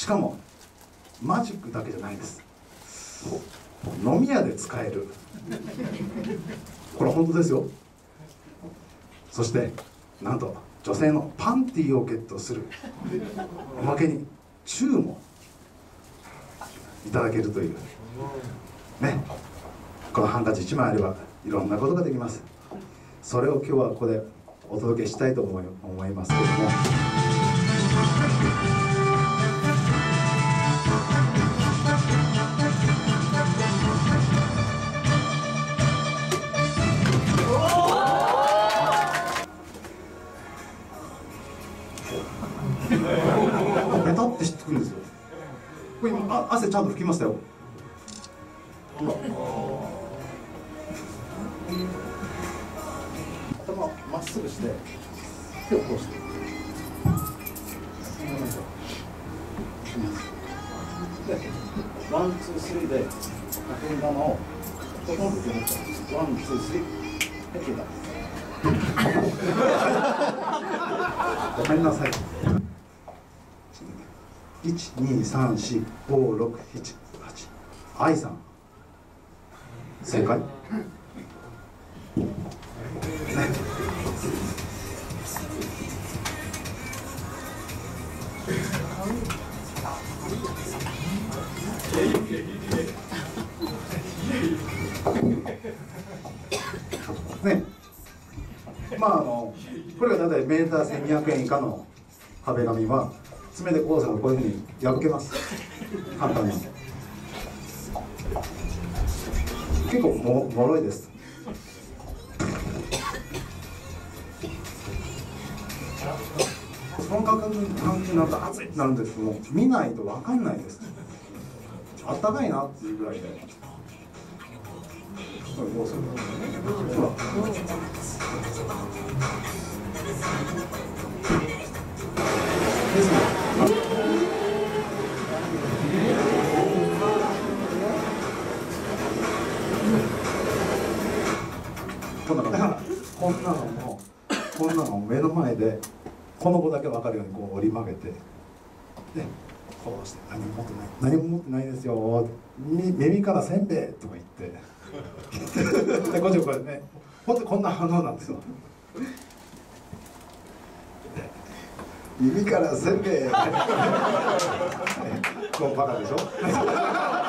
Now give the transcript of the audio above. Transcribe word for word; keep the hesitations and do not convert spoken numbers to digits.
しかもマジックだけじゃないです。飲み屋で使える、これ本当ですよ。そしてなんと女性のパンティーをゲットする、おまけにチューもいただけるというね。このハンカチいちまいあればいろんなことができます。それを今日はここでお届けしたいと思い、思いますけれども、ベタってしてくるんですよ。これ今あ汗ちゃんと拭きましたよ。頭まっすぐして手をこうして、でワンツースリーで角煮玉をほとんど受け持っちゃうんです。ワンツースリーで消えたんです。ごめんなさい。いちにさんしごろくしちはち、愛さん正解。ね、まああのこれが大体メーターせんにひゃくえん以下の壁紙は爪でこうするとこういうふうに破けます。簡単に。結構ももろいです。その感覚になると熱いってなるんですけども、見ないと分かんないです。あったかいなっていうぐらいで。これどうする？ほら。ですね。こんなのだからこんなのもこんなの目の前でこの子だけ分かるようにこう折り曲げて、でこうして何も持ってない何も持ってないですよ、耳からせんべいとか言ってでこっちこれね、ほんとこんな反応なんですよ。耳からせんべいこうバカでしょ